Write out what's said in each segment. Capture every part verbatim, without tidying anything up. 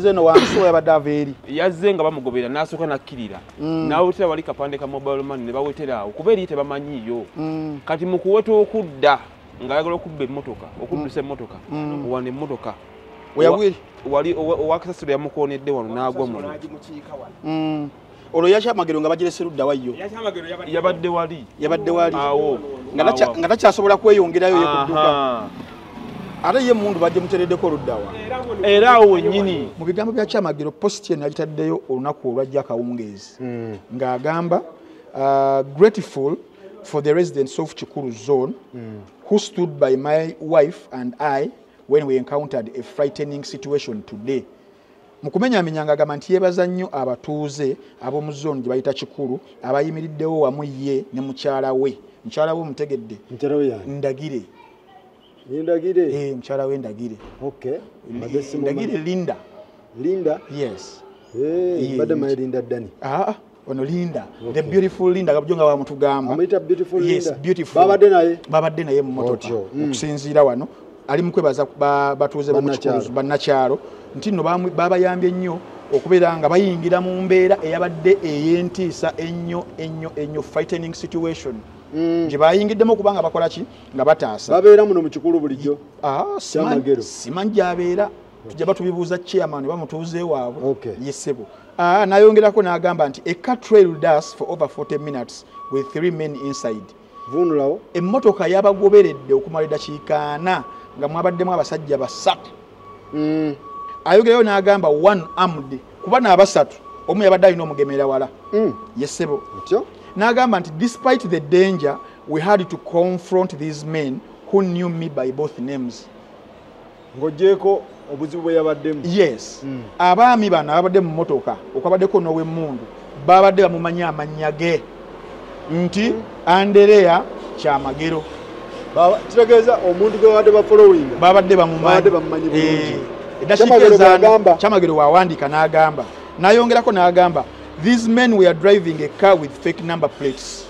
yazze no wansi yabadde aveeri yazze nga bamugobera n'asooka nakkirira n'awetera wali kapande ka mobile money ne bawetera awo kuba eri tebamanyiyo kati mu kuweta okudda ng'ayagala okubba emmotoka okuddusa emmotoka wana emmotoka weyagwiri wali owakasasiro yamukoonedde wano n'agwa muno olwo yakyamagero nga bagirese ludda wayo yabadde wali yabadde wali awo nga takyasobola kweyongerayo ye kudduka ate ye mundu bajje mutereddeko oluddawa era awo wennyini mu bigambo bya kyamagero post eno yagitaddeyo olunaku olwajja akawungeezi ng'agamba grateful for the residents of Chikuru zone who stood by my wife and I when we encountered a frightening situation today. Mukumenyamenya ngagamba nti yebaza nnyo abatuuze ab'omu zone gye bayita Kikulu abayimiriddewo wamu ye ne mukyala we. Mukyala we omutegedde? Mukyala we yani? Ndagire. Ndagire? Eh, mukyala we Ndagire. Okay. Ndagire Linda. Linda? Yes. Eh, bada mai Linda Dani. Ah, ono Linda. Okay. The beautiful Linda gabujonga wa mutugamba. Amita beautiful Linda. Yes, beautiful. Babadde naye? Babadde naye mu motoka. Okusinziira wano ali mukwebaza batuuze b'Ekikulu bannakyalo nti nno babayambye nnyo okubeera nga bayingira mu mbeera eyabadde ey'entiisa ennyo ennyo ennyo frightening situation gye bayingiddemu okubanga bakola ki nga bataasa babeera muno mu Kikulu bulijjo simanyi gy'abeera tujja batubibuuza chairman bamutuuze waabwe yesebo n'ayongerako n'agamba nti a car trailed us for over forty minutes with three men inside vunulawo emmotoka yabagoberedde okumala eddakiika ana nga mwabaddemu abasajja basatu ayogerayo n'agamba one armed kuba n'abasatu omu yabadde alina omugemera wala yesebo n'agamba nti despite the danger we had to confront these men who knew me by both names ng'ogyeko obuzibu bwe yabaddemu yes abaami bano ababadde mu mmotoka okwabaddeko n'ow'emmundu babadde bamumanyi amannya ge nti Anderea Kyamagero baba kitegeeza omuntu gwe babadde ba following babadde bamumanyi bamumanyi bulungi eddakiika Kyamagero wawandiika n'agamba n'ayongerako n'agamba these men were driving a car with fake number plates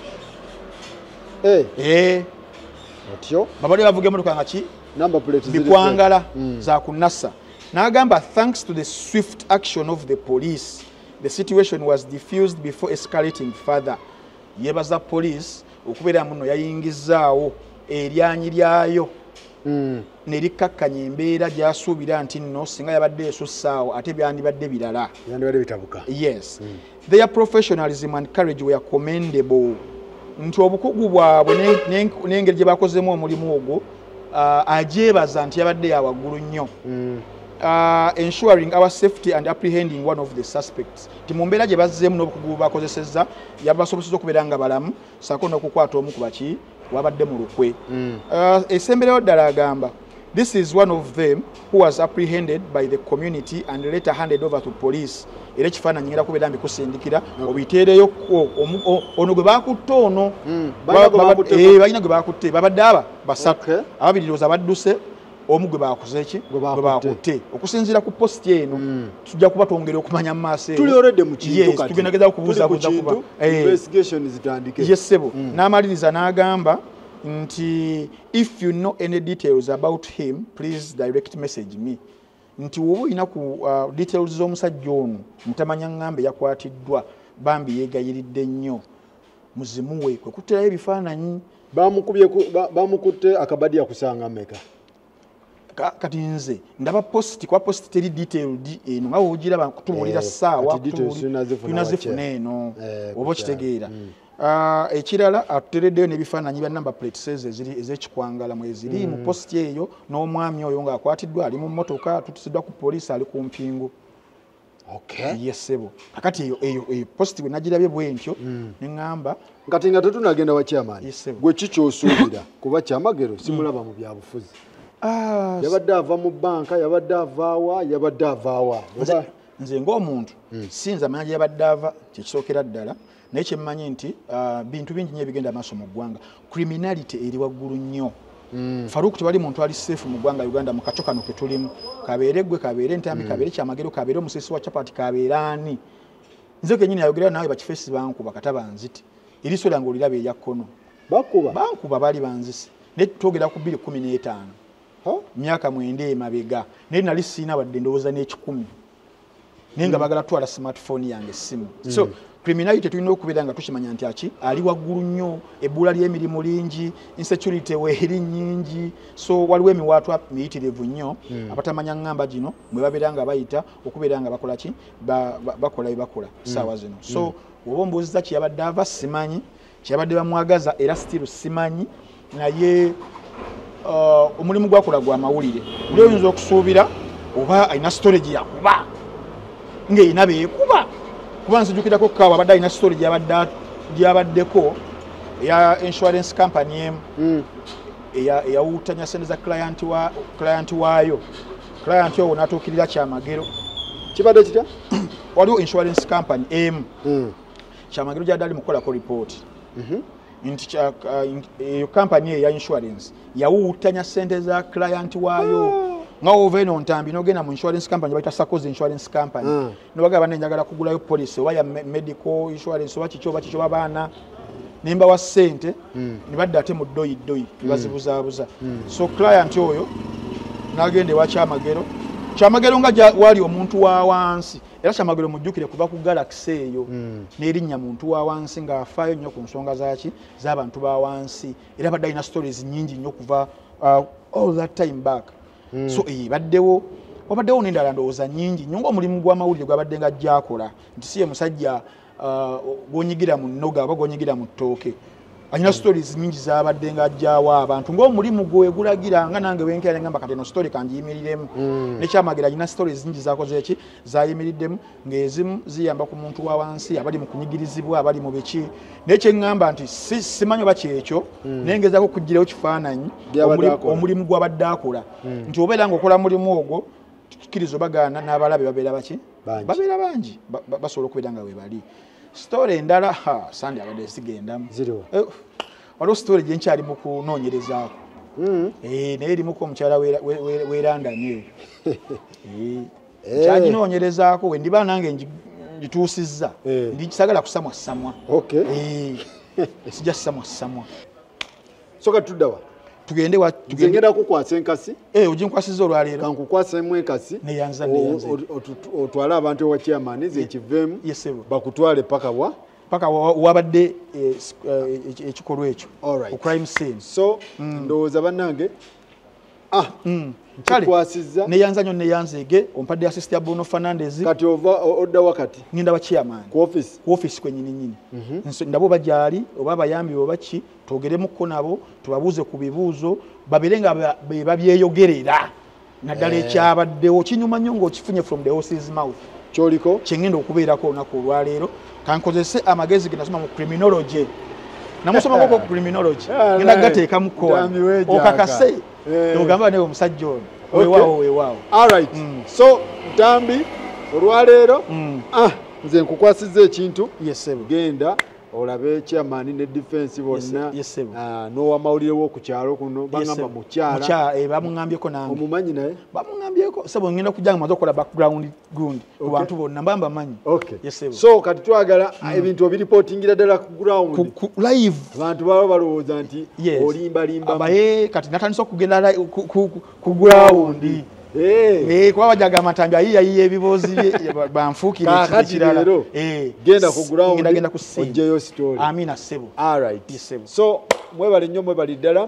eh eh atyo babadde bavuga emmotoka nga ki number plates bikwangala za kunassa n'agamba thanks to the swift action of the police the situation was diffused before escalating further yebaza police okubeera muno yayingizaawo eryanyi lyayo nerikkakkanya embeera gyasuubira nti nno singa yabadde esussaawo ate byandibadde birala byandibadde bitabuka yes their professionalism and courage were commendable nti obukugu bwabwe n'engeri gye bakozemu omulimu ogwo ajeebaza nti yabadde yawaggulu nnyo Uh, ensuring our safety and apprehending one of the suspects. Timumbeera gye bazzeemu n'obukugu bakozesezza yabasobozesa okubeera nga balamu sako n'okukwata omu ku baki wabadde mu lukwe. Esembereyo ddala agamba this is one of them who was apprehended by the community and later handed over to police. Era ekifaananyi ngera kubeera mbikusindikira obiteereyo ono gwe baakutte ono balina gwe baakutte babadde aba basatu ababiri looza badduse omu gwe bakoze ki gwe bakutte okusinziira ku post eno tujja kuba twongera okumanya mu maaso tuli already mu kintu kati tugenda gezaako kubuuzabuuza kuba investigation zitandike yesebo n'amaliriza n'agamba nti if you know any details about him please direct message me nti woba olina ku details z'omusajja ono mutamanya ngambe yakwatiddwa bambi yeegayiridde nnyo muzimuwe kwe kutterayo ebifaananyi bamukutte akabadi yakusanga meka kati nze ndaba post kwa post teri detailed eno nga wogira bakutubulira ssaawa tunazifuna eno oba kitegeera ekirala atutereddeyo n'ebifaananyi bya number plates ez'ekikwangala mweziri mu post eyo n'omwami oyo ng'akwatiddwa ali mu mmotoka tutisiddwa ku poliisi ali ku mpingu yesebo kakati eyo eyo post bwe nagirabye bwe ntyo neŋŋamba kati nga tetunagenda wa chairman gwe kikyosuubira kuba Kyamagero simulaba mu byabufuzi yabadde ava mu banka yabadde avaawa yabadde avaawa nze ng'omuntu sinza amanya gye yabadde ava kyekisookera ddala naye kyemmanyi nti bintu bingi nnyo ebigenda amaaso mu ggwanga criminality eri waggulu nnyo Faruku tewali muntu ali safe mu ggwanga Uganda mu kaco kano ke tulimu kabeere ggwe kabeere Ntambi kabeere Kyamagero kabeere omusisi wa Chapati kabeere ani nze kennyini ayogera naawe bakifeesi bankuba kataba nziti eriiso lyange oliraba erya kkono bakuba bankuba baali banzise naye twogera ku bbiri kkumi n'etaano myaka mwenda emabega naye nali siina wadde ndowooza n'ekikumi nenga bagala twala smartphone yange simu so criminality tulina okubeera nga tukimanya nti aki ali waggulu nnyo ebbula ly'emirimu lingi insecurity weeri nnyingi so waliwo emiwaatwa miyitirivu nnyo abatamanya ngamba gino mwe babeera nga bayita okubeera nga bakola ki bakola ebakola saawa zino so oba ombuuziza kyeyabadde ava simanyi kyeyabadde bamwagaza era stiru simanyi naye omulimu gwakola gwa mawulire oli oyinza okusuubira oba alina storage yakuba ng'erina beekuba kuba nzijukirako kaawa abadde alina story gyabaddeko eya insurance company emu eyawuutanya sente za client waayo client owo n'atuukirira kyamagero kibadde kitya waliwo insurance company emu kyamagero gyadde ali mukukolako report nti eyo company eya insurance yawuutanya sente za client waayo nga ova eno ntambi nogenda mu insurance company bayita Sakozi insurance company mm. nobagamba nenjagala kugulayo police oba ya medical insurance oba kiki oba kiki oba baana nimba wa ssente mm. nibadde ate mu ddoyi ddoyi nibazibuzaabuza mm. so client oyo nagende wa Kyamagero Kyamagero nga wali omuntu wa wansi era Kyamagero mujjukire kuva ku Galaxy eyo mm. n'erinnya muntu wa wansi ng'afaayo nnyo ku nsonga zaki z'abantu ba wansi era badde alina stories nnyingi nnyo kuva uh, all that time back Mm. so eh baddewo wabaddewo n'endala ndowooza nnyingi nnyo ng'omulimu gw'amawulire gwabadde nga ajjaakola nti si ye musajja uh, gw'onyigira mu nnoga oba gw'onyigira mu ttooke alina mm. stories nnyingi z'abadde nga ajjaawo abantu ng'omulimu gwe gulagira nga nange wenkera ngamba kati eno story kanjiyimiriremu mm. ne Kyamagero alina stories nnyingi zakoze eki zayimiriddemu ng'ezimu ziyamba ku muntu wa wansi abali mu kunyigirizibwa abali mu biki naye kye ŋŋamba nti si, simanyi oba kyekyo mm. naye ngezaako okuggirawo kifaananyi omulimu gw'abadde akola mm. nti obeera ng'okola mulimu ogwo tukkiriza obagaana n'abalabe babeera baki babeera bangi basobola okubeera nga we bali story endala ha sandi abadde sigendamu eh, waliwo story gye nkyali mu kunoonyerezaako mm. eh, naye erimuko omukyala weerandanye kyaginoonyerezaako we ndiba nange ngituusizza eh. ndikisagala kusamwa samwa okay. eh, sijja samwa samwa soka tuddawa tugende wa tugenda kukwasa enkasi eh ujinkwasiza olwaleero kankukwasa emu enkasi ne yanza ne yanza otwala abantu wa chairman ze kivemu yesebo bakutwale paka wa paka wabadde ekikolwa ekyo o crime scene so mm. ndowooza bannange ah mm. Kwasiza ne yanza nyo ne yanzege ompadde assist ya Bruno Fernandez kati ova odda wakati ninda wa chairman ku office ku office kwenye nyinyi mm -hmm. nso ndabo bajali oba bayambi oba ki togeremu ko nabo tubabuze ku bibuuzo baberenga babyeyogerera naddala ekyabaddewo kinyuma nnyo ng'okifunye from the horse's mouth kyoliko kyengenda okubeerako olunaku olwaleero kankozese amagezi ge nasoma mu criminology namusoma ko criminology ngenda gateeka mu kkola okakase ogamba ne omusajja ono weewaawo weewaawo alright mm. so Ntambi olwaleero mm. ah nze nkukwasizza ekintu yes genda olabe chairman ne defense bonna yes, yes, ah no wa mawulire wo ku kyalo kuno bangamba mu kyala mu kyala e bamungambyeko nange omumanyi naye bamungambyeko sabo ngenda kujanga mazo kola background ground okay. Abantu bonna mbamba manyi okay. yes, so kati twagala mm. ebintu obireportingira ddala ku ground ku, ku, live abantu baba balowooza nti yes. olimba limba abaye kati natandisa okugenda ku, ku, ku, ku ground Eh eh kwa wajaga matambi ayiya yiye ebibozi banfukire ekirala eh genda ku ground genda genda ku ojeyo story amina sebo all right yes, sebo. So mwebale nnyo mwebali ddala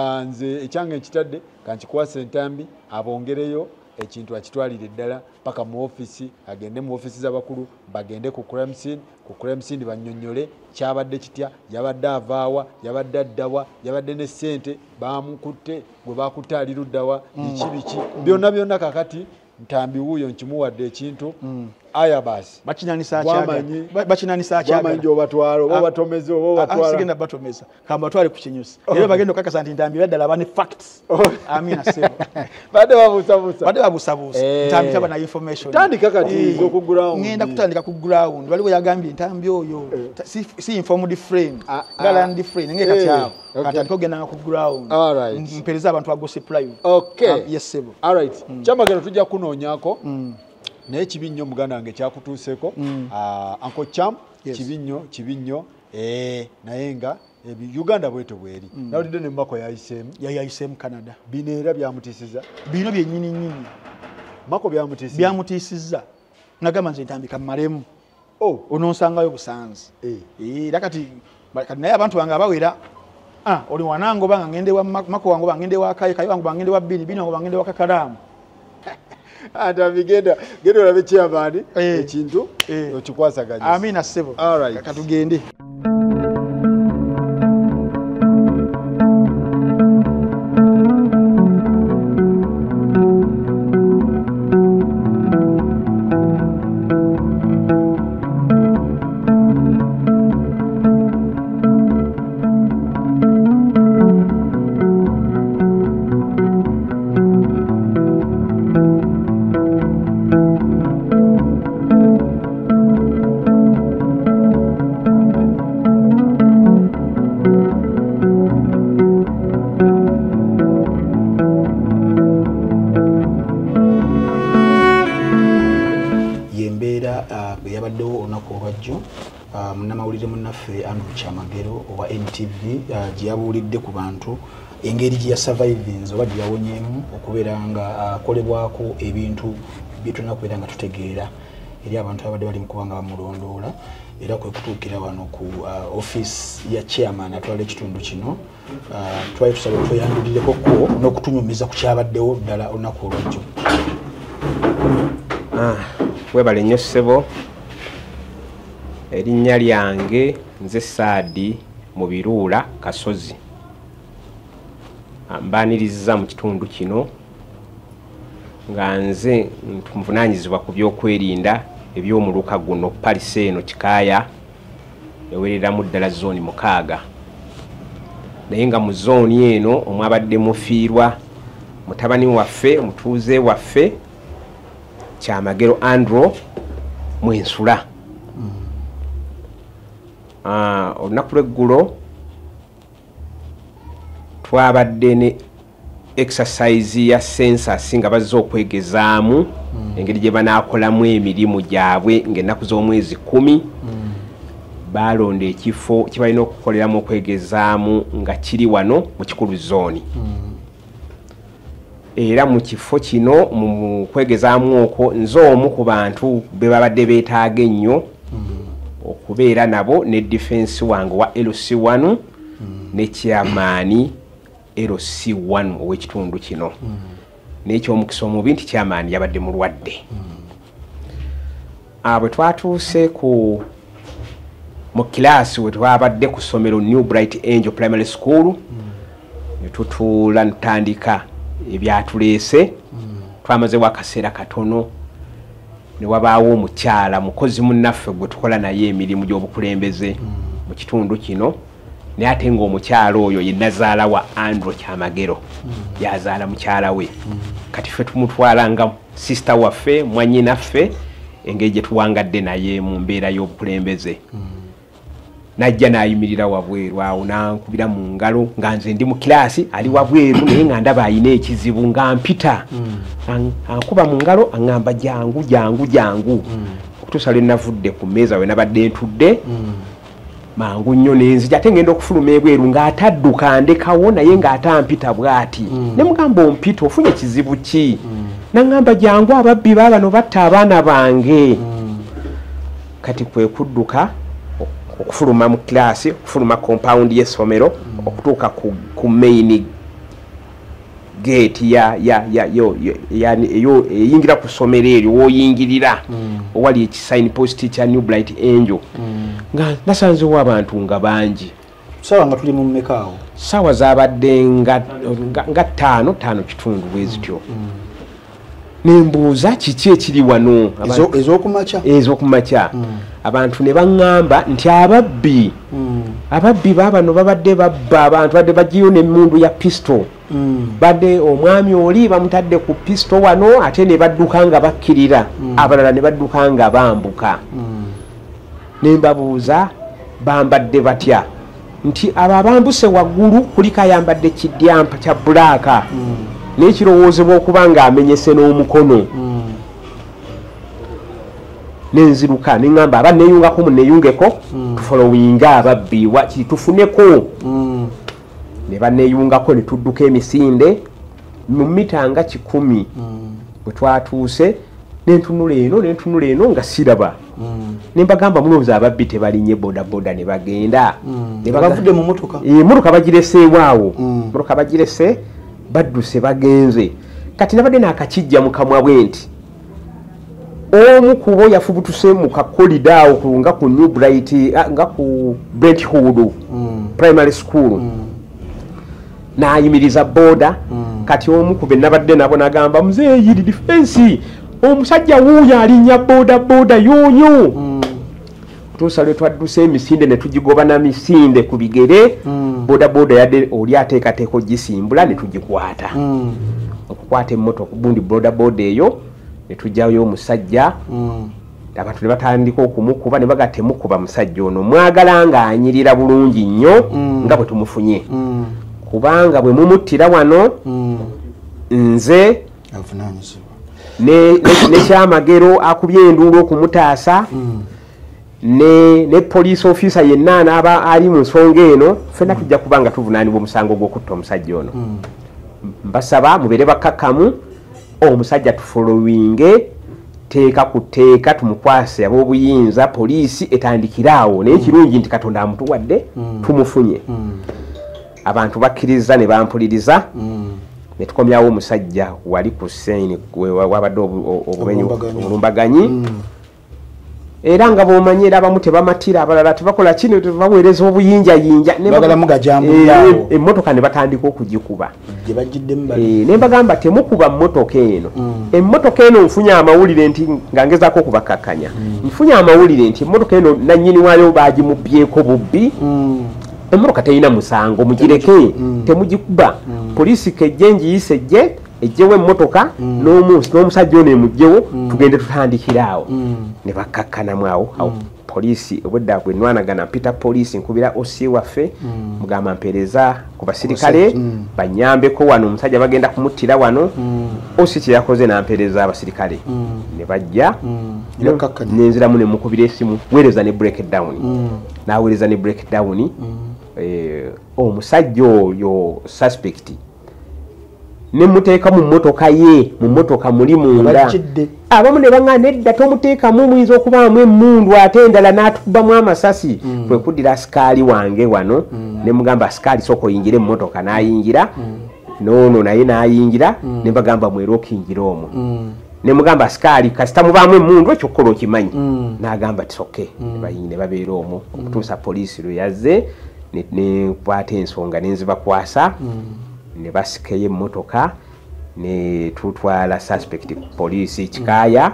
nze ekyange ekitadde kankikwasa Ntambi abongereyo ekintu akitwalire ddala paka mu office agende mu office z'abakulu bagende ku crime scene ku crime scene bannyonnyole kyabadde kitya yabadde avaawa yabadde addawa yabadde ne ssente bamukutte gwe bakutte luddawa biki mm. biki byonna byonna kakati Ntambi wuuyo nkimuwadde ekintu mm. aya basi bakinanisa kyaga bakinanisa kyaga bamanyi obatwalo oba batomeze oba batwala asigenda batomeza kamba twale ku kinyusi era bagenda kakasa nti Ntambi baddala bane facts amina sebo bade babusabusa bade babusabusa Ntambi taba na information tandika kati zo ku ground ngenda kutandika ku ground waliwo yagambye Ntambi oyo si, si informed friend galand friend ngeka kyao katandika kugenda ku ground mpeleza abantu agossip live okay yes sebo all right Kyamagero tujja kunoonyako naye kibinnyo muganda wange kyakutuuseko mm. uh, Uncle Cham yes. kibinnyo kibinnyo eh naye nga ebi Uganda bweto bweri mm. nawulidde ne Mako yayiseemu yayiseemu Canada bino era byamutiisiza bino byennyini nnyini Mako byamutiisiza byamutiisiza nagamba nze ntambika mmalemu oh ononsangayo busanzi eh era kati kati naye abantu bange abawera ah oli wanango banga ngende wa mako wango bangende wa kayi kayi wango bangende wa bini bini wango bangende wa kakalamu ata bigenda gendo labe chairman ekintu okikwasaganya amina sebo all right katugende munamawulire munaffe Andrew Kyamagero owa N T V gyabuulidde ku bantu engeri gye yasurvivinze oba gye yawonyeemu okubeera nga akolebwako ebintu bye tulina kubeera nga tutegeera eri abantu abadde bali mu kuba nga bamulondoola era kwe kutuukira wano ku office ya chairman atwala ekitundu kino twali tusaba tweyandulireko n'okutunyumiza ku kyabaddewo ddala olunaku olwajjo. Webale nnyo ssebo. Erinnya lyange nze Saadi mu Biruula Kasozi. Mbaaniriza mu kitundu kino nga nze nvunaanyizibwa ku byokwerinda eby'omuluka guno palisi eno Kikaaya ewereramu ddala zooni mukaaga. Naye nga mu zooni eno omwabadde mufiirwa mutabani waffe mutuuze waffe Kyamagero Andrew Mwensula. Ah, olunaku lw'eggulo twabadde ne exercise ya census nga bazze okwegezaamu mm. engeri gye banaakolamu emirimu gyabwe ng'ennaku z'omwezi kumi mm. balonda ekifo kye balina okukoleramu okwegezaamu nga kiri wano mu Kikulu zooni mm. era mu kifo kino mu kwegezaamu okwo nze omu ku bantu be babadde beetaaga ennyo okubeera nabo ne defense wange wa L C one mm. ne chairman L C one ow'ekitundu kino mm. n'ekyomukisa omubi nti chairman yabadde mulwadde mm. abwe twatuuse ku mu kilaasi we twabadde ku ssomero New Bright Angel Primary School mm. ne tutuula ntandika ebyatuleese mm. twamazewo akaseera katono ne wabaawo omukyala mukozi munnaffe gwe tukola naye emirimu gy'obukulembeze mm. mu kitundu kino naye ate ng'omukyala oyo ye nazaala wa Andrew Kyamagero mm. yazaala mukyala we mm. kati ffe tumutwala nga sisita waffe mwannyinaffe engeri gye tuwangadde naye mu mbeera y'obukulembeze mm. najja n'ayimirira wabweru awo n'ankubira mu ngalo nga nze ndi mu kilaasi ali wabweru naye nga ndaba ayina ekizibu nga mpita mm. ankuba mu ngalo aŋŋamba jangu jangu jangu mm. okutuusa lwe navudde ku mmeeza we nabadde ntudde mm. mangu nnyo nenzija ate ngenda okufuluma ebweru ng'atadduka ndekawo naye ng'atampita bw'ati mm. ne mugamba ompita ofunye kizibu ki mm. naŋŋamba jangu ababbi baabano batta abaana bange mm. kati kwe kudduka okufuluma mu kilaasi okufuluma compound y'essomero mm. okutuuka ku, ku main gate ya ya ya yo yani yo eyingira ku ssomero eryo woyingirira mm. owali ekisign post kya New Bright Angel mm. nga nasanzewo abantu nga bangi sawa nga tuli mu mmekaawo sawa zabadde nga nga ttaano ttaano kitundu bwezityo mm. mm. nembuuza kiki ekiri wano ez'okumakya ez'okumakya mm. abantu ne baŋŋamba nti ababbi mm. ababbi baabano babadde babba abantu badde bagiyo n'emmundu ya pisto mm. badde omwami oli bamutadde ku pisto wano ate ne badduka nga bakkirira mm. abalala ne badduka nga bambuka mm. ne mbabuuza bambadde batya nti abo abambuse waggulu kuliko ayambadde kidyampa kya bbulaaka mm. n'ekirowoozebwa okuba ng'amenyese n'omukono mm. nenziruka neŋŋamba aba neeyungako muneeyungeko mm. tufolowinga ababbi waki tufuneko mm. ne baneeyungako ne tudduka emisinde mu mita nga kikumi mm. bwe twatuuse nentunula eno nentunula eno nga siraba nembagamba mulowooza ababbi tebalinye bodaboda ne bagenda bavudde mu motoka motoka bagireseewaawo motoka bagirese badduse bagenze kati nabadde naakakijja mu kamwa bwe nti omu kubo yafubutuse mu kakolida awo nga ku New Bright nga ku Brentwood primary school n'ayimiriza boda kati omu ku be nabadde nabo nagamba muzeeyi yiri defense omusajja wuuyo alinnya boda boda yoyo tuusa lwe twadduse emisinde ne tugigoba na misinde ku bigere boda boda yadde oli ateekateeka ogisimbula ne tugikwata okukwata emmotoka bundi boda boda eyo ne tujjayo omusajja abantu ne batandika okumukuba ne baga temukuba musajja ono mwagala nga anyirira bulungi nnyo nga bwe tumufunye kubanga bwe mumuttira wano nze nekyamagero akubye enduulu okumutaasa ne police officer yenna anaaba ali mu nsonga eno ffenna tujja kuba nga tuvunaanibwa omusango gw'okutta omusajja ono mbasaba mubeere bakkakkamu omusajja tufolowinge teeka ku tteeka tumukwase ab'obuyinza poliisi etandikiraawo naye kirungi nti katonda amutuwadde tumufunye abantu bakkiriza ne bampuliriza ne tukomyawo omusajja wali ku sseini wabadde obulumbaganyi era nga bw'omanyi era abamu tebamatira abalala tebakola kino tebaweereza obuyinjayinja emmotoka ne batandika okugikuba ne mbagamba temukuba mmotoka eno emmotoka eno nfunye amawulire nti nga ngezaako okubakakkanya nfunye amawulire nti emmotoka eno nannyini waayo bagimubyeko bubbi emmotoka terina musango mugireke temugikuba poliisi kejje njiyise jje ejjewo emmotoka n'omusajja ono emugjewo tugende tutandikiraawo ne bakkakkanamu awo awo poliisi obwedda bwe nwanagana mpita poliisi nkubira osi waffe mugamba mpeereza ku basirikale banyambeko wano omusajja bagenda kumuttira wano osi kye yakoze nampeereza abasirikale ne bajja nenziramu ne mukubira esimu weereza ne breakdown naweereza ne breakdown omusajja oyo suspect ne muteeka mu mmotoka ye mu mmotoka muli munda abamu ne baŋŋamba nedda tomuteekamu muyinza okubaamu emmundu ate endala n'atukubamu amasasi kwe kuddira asikaali wange wano ne mugamba asikaali sooka oyingire emmotoka n'ayingira noono naye n'ayingira ne mbagamba mwera okiyingira omwo ne mugamba asikaali kasita mubaamu emmundu ekyo okukola okimanyi n'agamba tisoke ne babeera omwo okutuusa poliisi lwe yazze ne kwata ensonga ne nzibakwasa ne basikeyo emmotoka ne tutwala suspect poliisi kikaaya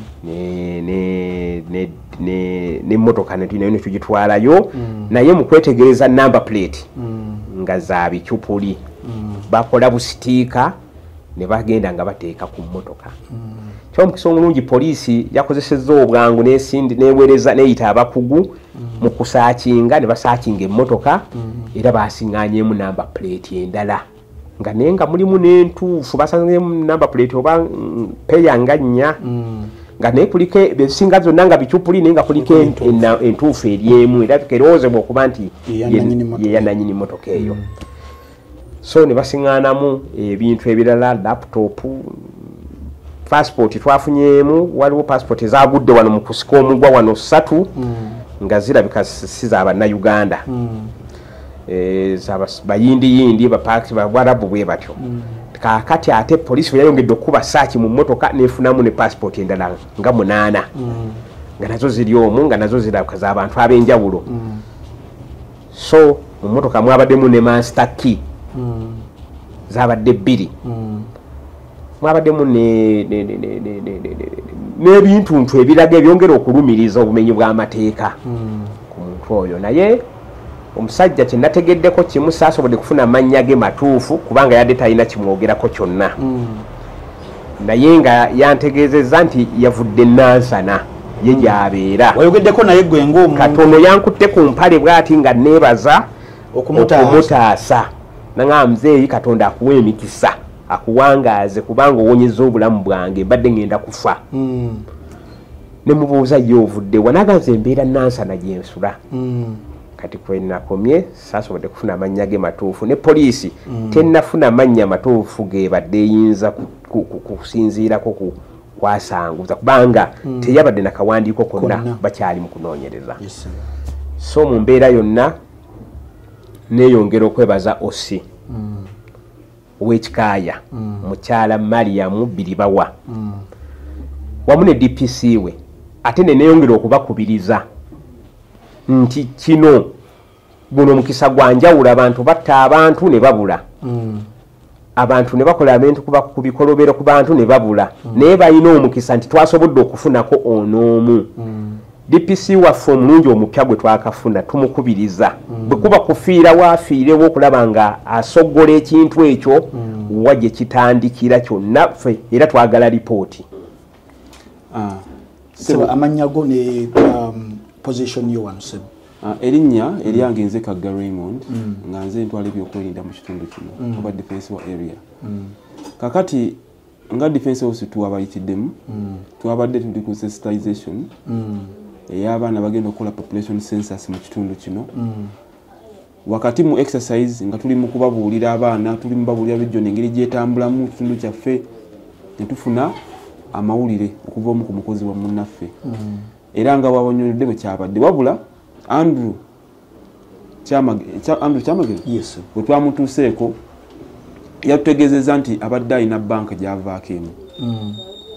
n'emmotoka nayo ne tugitwalayo naye mu kwetegereza number plate nga za bicyupuli bakola busitiika ne bagenda nga bateeka ku mmotoka kyomukisa omulungi poliisi yakozesezza obwangu n'esindi neweereza neyita abakugu mu kusaakinga ne basaakinga emmotoka era basiŋŋaanyeemu number plate endala nga naye nga mulimu n'entuufu basanzeemu number plate oba peyanga nnya nga naye kuliko ebisinga zonna nga bicyupuli naye nga kuliko entuufu eryemu era kerowoozebwa okuba nti ye yananyini mmotoka eyo so ne basiŋŋaanamu ebintu ebirala laptop passport twafunyeemu waliwo passport ezagudde wano mu kusika omugwa wano ssatu nga zirabika si z'abannayuganda bayindiyindi bapaaki babwarabu bwe batyo kakati ate poliisi bwe yayongedde okuba saaki mu mmotoka nefunamu ne passport endala nga munaana nga nazo ziri omwo nga nazo zirabika z'abantu ab'enjawulo so mu mmotoka mwabaddemu ne master key zabadde bbiri mwabaddemu n'ebintuntu ebiraga ebyongera okulumiriza obumenyi bw'amateeka ku muntu oyo naye omusajja kye nategeddeko kimu saasobodde kufuna amannya ge matuufu kubanga yadde talina kimwogerako kyonna naye nga yantegeezezza nti yavudde nansana ye gy'abeera wayogeddeko naye gwe ng'omuntu katono yankutte ku mpale bw'ati nga neebaza okumutaasa naŋŋamba muzeeyi katonda akuwa emikisa akuwangaaze kubanga owonyezza obulamu bwange mbadde ngenda kufa ne mubuuza ye ovuddewa naganze embeera nansana gyensula kati kwe nakomye saasobodde kufuna amannya ge matuufu ne poliisi tennafuna amannya matuufu ge badde eyinza kusinziirako twasanguza kubanga mm. teyabadde nakawandiiko konna bakyali mu kunoonyereza. Yes. So mu mbeera yonna neeyongera okwebaza osi mm. ow'ekikaaya mm. mukyala Mariam Biribawa mm. wamu ne D P C we ate ne neeyongera okubakubiriza nti kino guno mukisa gwa njawulo, abantu batta abantu ne babula mm. abantu ne bakola abantu kuba ku bikolobero ku bantu ne babula mm. naye balina omukisa nti twasobodde okufunako ono omu mm. D P C waffe omulungi omupya gwe twakafuna tumukubiriza mm. bwe kuba kufiira waafiirewo okulaba nga asoggola ekintu ekyo mm. wajje kitandikira kyonna ffe era twagala lipooti. ah. Seba amanya go ne um, position yo wano Seba. Uh, erinnya eryange nze Kagga Raymond mm. nga nze ntwala ebyokwerinda mu kitundu kino mm. oba defense wa area mm. kakati nga defense house tuwabayitiddemu mm. twabadde tuli ku sensitization mm. ey'abaana bagenda okukola population census mu kitundu kino mm. wakati mu exercise nga tuli mu kubabuulira abaana tuli mu babuulira region engeri gyetambulamu mu kitundu kyaffe ne tufuna amawulire okuva omu ku mukozi wa munnaffe mm. era nga wabanyoledde bwe kyabadde wabula Andrew Chamage cha Andrew Chamage yes bwe twamutuuseeko yatutegeezezza nti abadde alina banka gyavaako emu mm.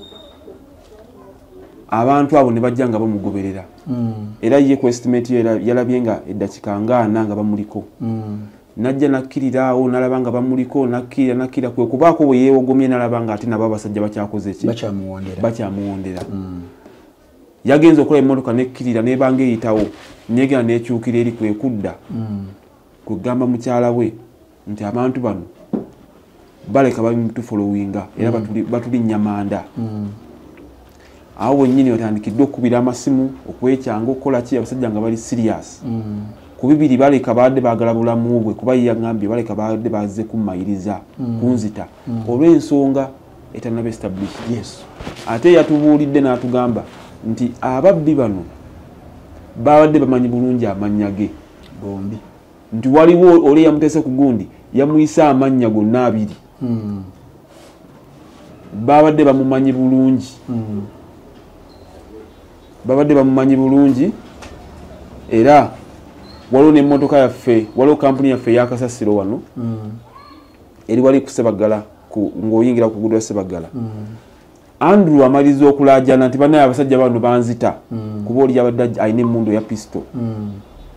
abantu abo ne bajja nga bamugoberera mm. era ye ku estimate yalabye nga eddakiika ngaana nga bamuliko mm. najja nakkirirawo nalaba nga bamuliko nakkira nakkira kwe kubaako bwe yeewogomye nalaba nga ate nabo abasajja bakyakoze ki bakyamuwondera bakyamuwondera mm. yagenza okukola emmotoka nekkirira nebanga eyitawo nyegera nekyukira eri kwe kudda mm. kugamba mukyala we nti abantu bano baleka bamutufolowinga era mm. batuli, batuli nyamanda mm. awo wennyini batandikiddwa okukubira amasimu okwekyanga okukola ki abasajja nga bali serious mm. ku bibiri baleka baadde baagala bulamu bwe kuba yagambye baleka baadde bazze kummayiriza mm. kunzita mm. olw'ensonga etanaba establish yes. ate yatubuulidde n'atugamba nti ababbi bano babadde bamanyi bulungi amannya ge bombi nti waliwo oli yamuteese ku gundi yamuyisa amannya gonna abiri mm. babadde bamumanyi bulungi mm. babadde bamumanyi bulungi era waliwo n'emmotoka yaffe waliwo kampuni yaffe eyakasasiro wano mm. eri wali ku Sebagala ng'oyingira ku gudu wa Sebagala mm. Andrew amaliza okulajana nti banaye abasajja bano banzita mm. kuba oli yabadde alina emmundu ya pisto mm.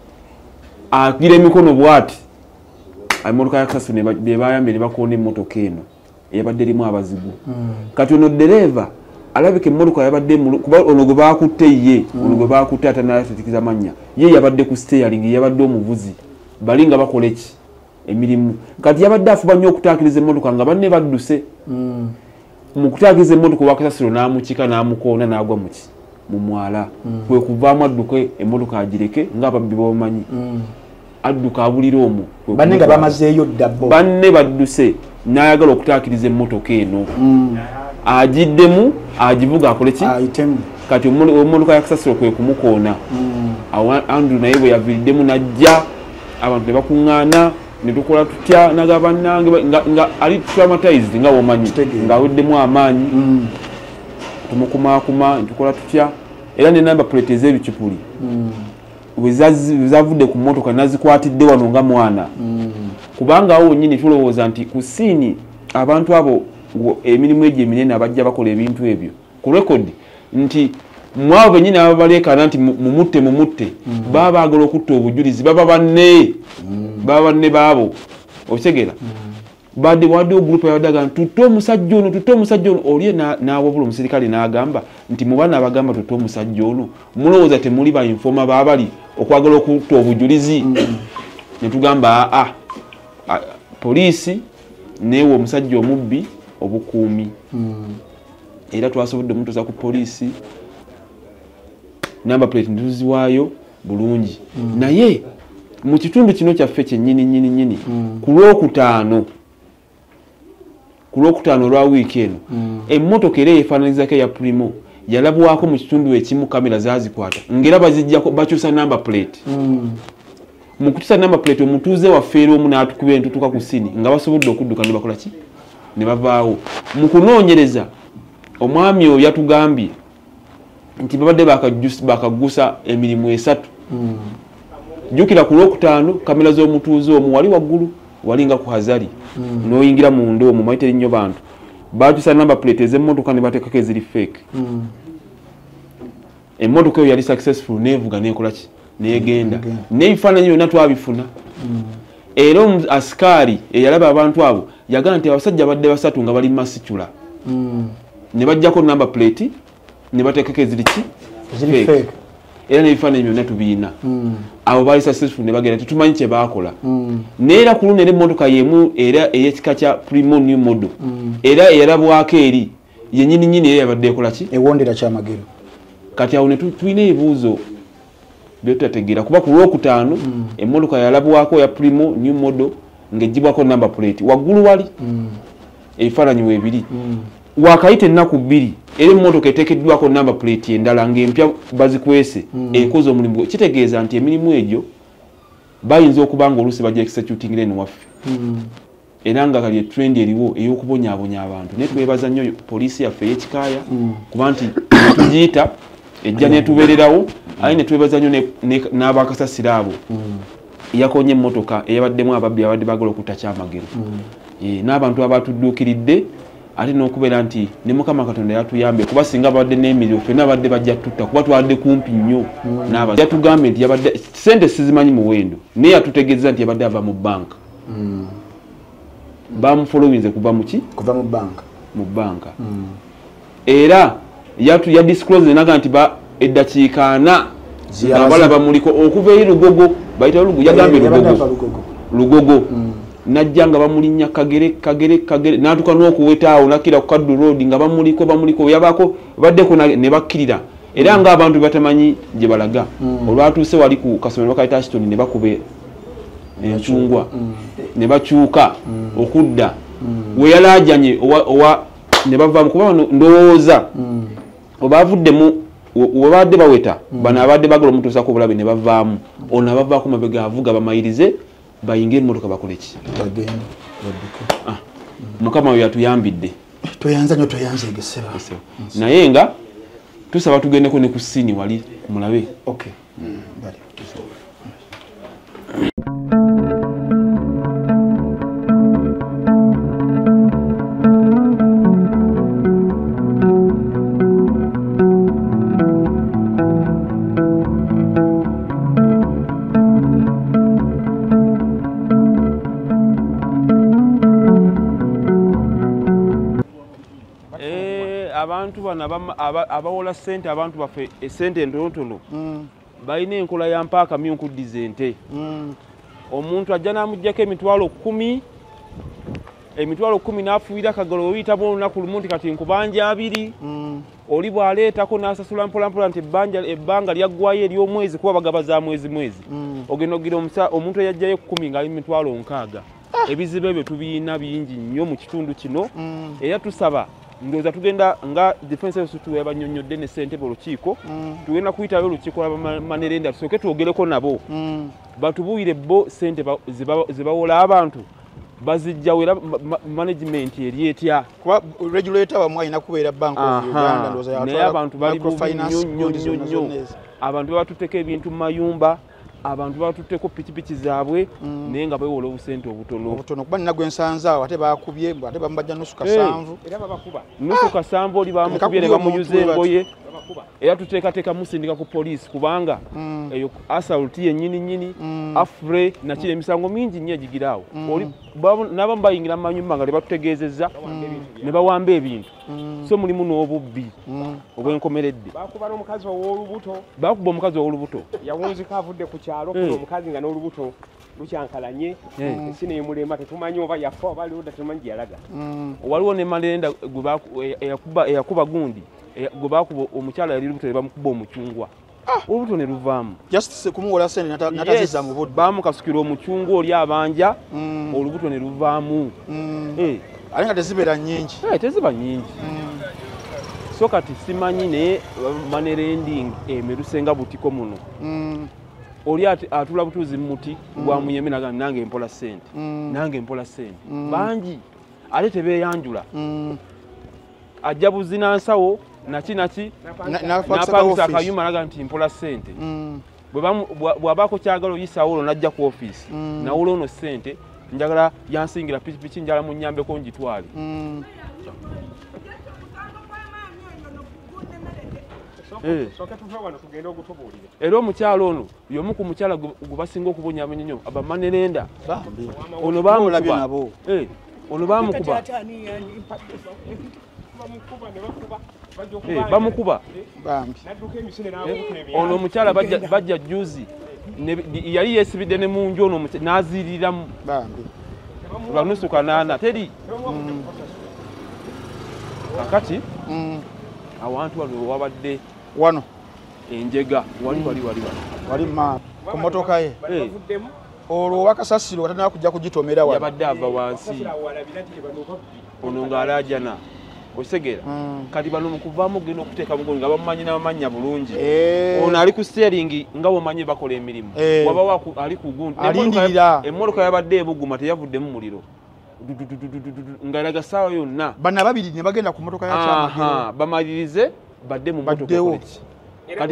agira emikono bwati emmotoka ya kasasiro be bayambye ne bakoona emmotoka eno eyabadde erimu abazigu mm. kati ono dereva alabika emmotoka yabadde kuba ono gwe baakutte ye mm. ono gwe baakutte atanayatatikiza mannya ye yabadde ku steering yabadde omuvuzi bali nga bakola eki emirimu kati yabadde afuba nnyo okutaakiriza emmotoka nga banne badduse mm. mu kutaakiriza emmotoka wakasasiro n'amukika n'amukoona n'agwa muki mu mwala mm. kwe kuvaamu adduke emmotoka agireke ng'ababbi bamanyi mm. adduka abulira omwo banne nga bamazeeyo ddabbo banne badduse n'ayagala okutaakiriza emmotoka eno mm. agiddemu agivuga akole ki ayitemu kati ommotoka ya kasasiro kwe kumukoona mm. awo Andrew naye bwe yaviiriddemu najja abantu ne bakuŋŋaana ne tukola tutya naga bannange nga, nga ali traumatized nga womanyi nga aweddemu amaanyi mm. tumukumaakuma ne tukola tutya era ne namba plate ez'ebicupuli mm. wezavudde ku mmotoka nazikwatidde wano nga mwana mm. kubanga awo wennyini tulowooza nti ku siini abantu abo emirimu egyo eminene abajja bakola ebintu ebyo ku rekodi nti mwabo bennyini aba baleekaana nti mumutte mumutte mm. baba baagala okutta obujulizi baba banne mm. baba banne baabo okitegeera mm. badde waddewo gurupu yabaddaga nti tutte omusajja ono tutte omusajja ono olye n'awabula omusirikale n'agamba nti mu baana abagamba tutte omusajja ono mulowooza temuli ba informa baabali okwagala okutta obujulizi mm. ne tugamba aa poliisi neewe omusajja omubbi obukuumi mm. era twasobodde mutuuza ku poliisi number plate ntuziwaayo bulungi mm. naye mu kitundu kino kyaffe kyennyini nyini nyini mm. ku lwokutaano ku lwokutaano olwa wiiki eno mm. emmotoka era eyefaananyizako eya primo yalabwako mu kitundu ekimu kamera zazikwata ngera bazijjako bakyusa number plate mm. mu kukyusa number plate omutuuze waffe era omu n'atukuba entutuka ku sini nga basobodde okudduka ne bakola ki ne bavaawo mu kunoonyereza omwami oyo yatugambye nti babadde bakagusa emirimu esatu jjukira ku lwokutaano kamera z'omutuuze omu wali waggulu walinga ku hazari n'oyingira munda omwo mayiteri nnyo bantu baatusa namba plate ez'emmotoka ne bateekako eziri fake emmotoka eyo yali successful neevuga neekolaki neegenda n'ebifaananyi byonna twabifuna era asikaari eyalaba abantu abo yagala nti abasajja badde basatu nga bali masitula ne bajjako namba plate ne bateekako eziri ki fake era n'ebifaananyi byonna tubiina abo baali successful ne bagenda tetumanyi kye baakola neera ku luno era emmotoka y'emu era ey'ekika kya primo new model era eyalabwako eri yennyini nnyini era yabadde ekola ki ewondera kyamagero kati awo ne tulina ebibuuzo byetutategeera kuba ku lwokutaano emmotoka yalabwako ya primo new model ng'eggyibwako namba plate waggulu wali ebifaananyi weebiri wakayita ennaku bbiri era emmotoka eteekeddwako namba plate endala ng'empya bazikwese ekoze omulimu kitegeeza nti emirimu egyo bayinza okuba nga oluusi bajja executing eno waffe era nga kali etrend eriwo ey'okubonyaabonya abantu naye twebaza nnyo poliisi yaffe ey'ekikaaya kuba nti tugiyita ejja netubeererawo aye ne twebaza nnyo n'abakasasira abo yakonye emmotoka eyabaddemu ababbi abadde bagala okutta kyamagero n'abantu abatudduukiridde ate n'okubeera nti ne Mukama Katonda yatuyambye kuba singa babadde n'emiriro ffenna babadde bajja tutta kuba twabadde kumpi nnyo n'abantu yatugambye nti yabadde ssente sizimanyi muwendo naye yatutegeeza nti yabadde ava mu banka bamufolowinze kuva muki kuva mu banka mu banka era yatu ya disclose naga nti ba eddakiika ana balaba muliko okuva eri Lugogo bayita Lugogo yagambye Lugogo Lugogo najja nga bamulinnya kagere kagere kagere natuka n'okuweta awo nakira ku Kaddu Road nga bamuliko bamuliko yabako baddeko ne bakkirira era nga abantu batamanyi gye balaga olwatuuse wali ku kasomero bakayita Ashton ne bakube enchungwa ne bakyuka okudda we yalajanye owa ne bava mu kuba ndowooza obavuddemu wabadde baweta bano abadde bagala omutuusa ku bulabe ne bavaamu ono abavaako mabega avuga bamayirize bayingira emmotoka bakole ki Mukama we yatuyambidde toyanza nnyo toyanza egeseba naye nga tusaba tugendeko ne ku ssiini wali mulabe okay bali abantu bana abawola ssente abantu baffe essente entonotono balina enkola ya mpaaka myunkuddiza ente omuntu ajja n'amuggyako emitwalo kkumi emitwalo kkumi n'afuuyira akagalo oyitamu olunaku lumu nti kati nkubanja abiri oli bw'aleetako n'asasula mpolampola nti ebbanga lyaggwayo ery'omwezi kuba bagaba za mwezi mwezi ogenda ogira omuntu eyajjayo kkumi ng'ali mitwalo nkaaga ebizibu ebyo tubiina bingi nnyo mu kitundu kino era tusaba ndowooza tugenda nga defense sutu yabanyonyodde ne ssentebe olukiiko tugenda kuyitayo olukiiko lw'abamanerenda tusooke twogereko nabo batubuulire bo ssente ze bawola abantu bazijjawo era management eri etya kuba regulator bamwe alina kubeera bank of Uganda ndowooza naye abantu bali nnyo nnyo nnyo abantu babatutteko ebintu mu mayumba abantu batutteko pikipiki zaabwe naye nga bewola obusente obutono obutono kuba nina gwe nsanzaawo ate bakubye ate bamubajja nusu kasanvu era babakuba nusu kasanvu oli bamukubye ne bamuyuza engoye era tuteekateeka musindika ku poliisi kubanga eyo asaluti yennyini nnyini afure nakiri emisango mingi nnyo egigiraawo n'abamu bayingira mu manyumba nga tebatutegeezezza ne bawamba ebintu so mulimu n'obubbi obwenkomeredde bakuba n'omukazi ow'olubuto bakuba omukazi ow'olubuto yawunzika avudde ku kyalo kuno omukazi nga n'olubuto lukyankalanye ensi neemulema tetumanyi oba yafa oba aliwo tetumanyi gye yalaga waliwo ne malenda eyakuba gundi gwe bakuba omukyala yali lubuto ne bamukuba omucungwa olubuto ne luvaamu just kumuwola sente natazizza mu budde baamukasukira omucungwa oli abanja olubuto ne luvaamu ate nga tezibeera nnyingi teziba nnyingi so kati simanyi naye manerending emerusenga butiko muno oli atula butuuzi muti gwa muyeme naga nange mpola ssente nange mpola ssente bangi ate tebeeyanjula ajja buzina nsawo naki naki napangisa akayuma alaga nti mpola ssente bw'abaako kyagala oyisaawo olwo najja ku ofiisi nawula ono ssente njagala yansingira pikipiki njala munnyambeko ngitwale era omukyalo ono y'omu ku mukyala gwe basinga okubonyaabonya nnyo abamanerenda ono bamukuba ono bamukuba bamukuba ono omukyala bajja juzi yali yeesibidde ne munju ono n'aziiriramu lwanusu kanaana teri kakati awantu wano wabadde wano enjega wali wali wali wali ma ku motoka ye olwo wakasasiro watanaa kujja kugitomera wano yabadde ava wansi ono ng'alaajana osegera kati bano mukuvaamu genda okuteeka mugongo nga bamumanyi n'amanya bulungi ono ali ku steering nga womanyi bakola emirimu waba ali ku gundi alindirira emmotoka yabadde ebuguma teyavuddemu muliro ng'alaga ssaawa yonna bana babiri ne bagenda ku motoka yakyamagero bamalirize badde mu motoka kati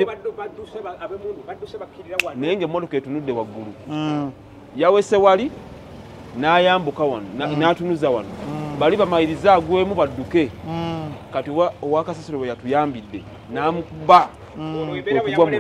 naye ng'emmotoka etunudde waggulu yawese wali n'ayambuka wano n'atunuza wano bali bamalirize agwemu badduke kati owakasasiro bwe yatuyambidde n'amukuba okugwa mu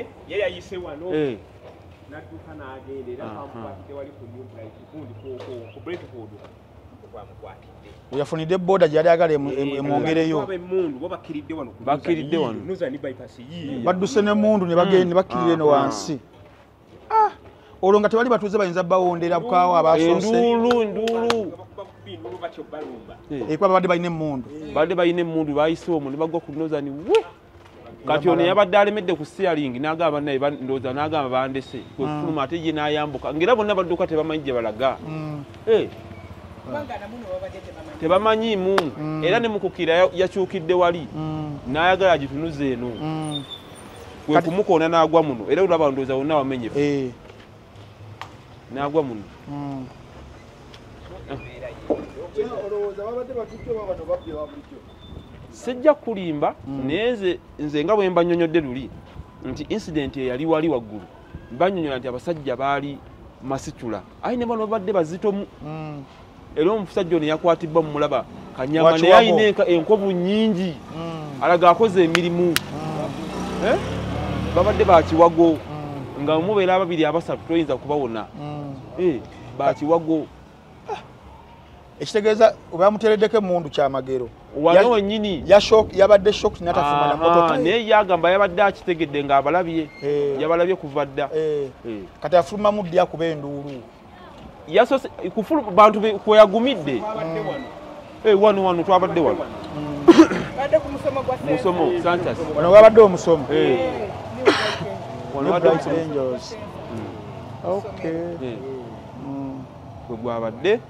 nadduka n'agendera bamukwatidde wali ku new bright gundi ku brentford bamukwatidde yafunidde boda gyali agala emwongereyo bakiridde wano badduse n'emmundu ne bakkirira eno wansi olwo nga tebali batuuze bayinza bawondera bukaawo abasoose nduulu nduulu ekuba babadde balina emmundu badde balina emmundu bayise omwo ne bagwa ku nozani we kati ono yabadde alemedde ku steering n'agamba naye ndowooza n'agamba bandese kwefuluma ate ye n'ayambuka ngera bonna badduka tebamanyi gye balaga tebamanyiimu era ne mukukira yakyukidde wali n'ayagala agitunuze eno kwe kumukoona n'agwa muno era olaba ndowooza wonna wamenyefu n'agwa muno sijja kulimba naye nze nga bwe mbanyonyodde luli nti incident eyali wali waggulu mbanyonyola nti abasajja baali masitula ayi ne bano badde bazitomu era omusajja ono yakwatibbwa mu mulaba kanyama naye ayina enkovu nnyingi alaga akoze emirimu babadde bakiwago nga mubeera ababiri abasatu toyinza kubawona bakiwago ekitegeeza bamuteereddeko emmundu kyamagero wano wennyini yabadde shock natafuma na motoka naye yagamba yabadde akitegedde ng'abalabye yabalabye kuva dda kati afulumamu ddi akuba enduulu bantu kweyagumidde wano wano twabadde wano musomo santas wano wabadde omusomo kwe gwabadde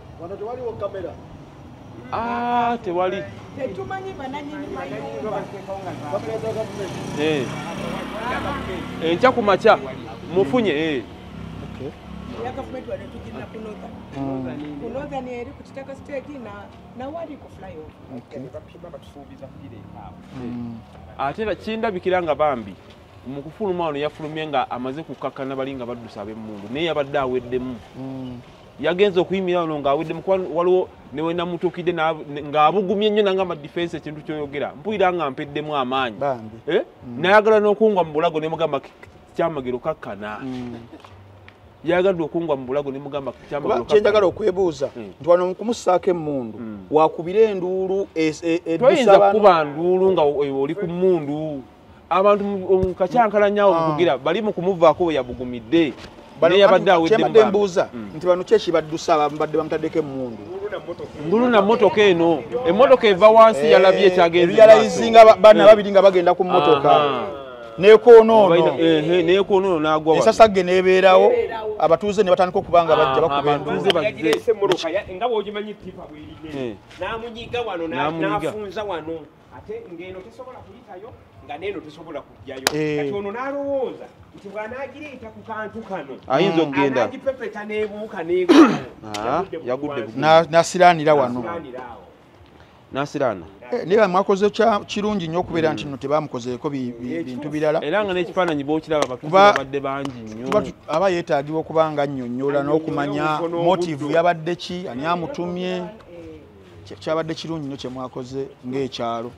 Ah, tewali. Tetumanyi bananyini mayumba. Eh. Eh, ncha kumacha mufunye eh. Okay. Ya government wale tujina kunoza. Kunoza ni eri kutitaka stage na na wali ku fly over. Okay. Bapima batusuubiza kile hapo. Ate kinda bikiranga bambi. Mukufuluma ono yafulumye nga amaze kukakana balinga baddusa ab'emmundu naye yabadde aweddemu. Yagenza okuyimira ono ng'awedde mukwano waliwo ne we namutuukidde ng'abugumye nnyo nanga amadifensi ekintu kyoyogera mpulira nga mpeddemu amaanyi eh? nayagala n'okungwa mu bulago ne mugamba kyamagero kakkana yagadde okungwa mu bulago ne mugamba kyamagero kakkana kyenjagala okwebuuza nti wano kumussaako emmundu wakubira enduulu toyinza kukuba nduulu nga oli ku mmundu abantu mu kacyankalanyawo mukugira bali mu kumuvaako we yabugumidde kyembadde mbuuza nti bano kyekibaddusa badde bamutaddeko emmundu ndulu na motoka eno emmotoka eva wansi yalabye ekyagenze yalayizinga bana babiri nga bagenda ku mmotoka neekoonoono neekoonoono n'agwa ensasagge neebeerawo abatuuze ne batandika okubanga bajja bakuba enduulu nga bw'ogimanyi tipa bw'erine n'amunyiga wano n'afunza wano ate ng'eno tesobola kuyitayo nga n'eno tesobola kujjayo kati ono n'alowooza nti bw'anaagireeta ku kantu kano ayinza okugenda anaagipepeta n'ebuuka n'egwa yagudde n'asiraanira wano Nasirana niba mwakoze kirungi nnyo okubeera nti nno tebamukozeeko bintu birala era nga n'ekifaananyi bookiraba abatuuze babadde bangi nnyo aba yeetaagibwa okubanga annyonnyola n'okumanya motive yabadde ki ani amutumye kyabadde kirungi nnyo kye mwakoze ng'ekyalo